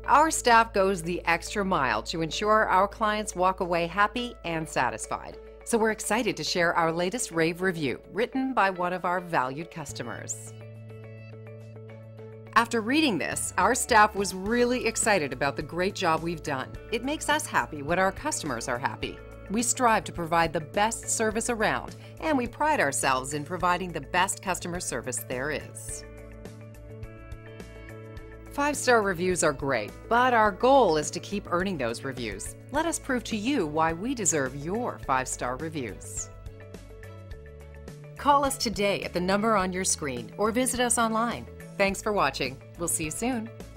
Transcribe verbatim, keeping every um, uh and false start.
Our staff goes the extra mile to ensure our clients walk away happy and satisfied. So we're excited to share our latest rave review, written by one of our valued customers. After reading this, our staff was really excited about the great job we've done. It makes us happy when our customers are happy. We strive to provide the best service around, and we pride ourselves in providing the best customer service there is. Five-star reviews are great, but our goal is to keep earning those reviews. Let us prove to you why we deserve your five-star reviews. Call us today at the number on your screen or visit us online. Thanks for watching. We'll see you soon.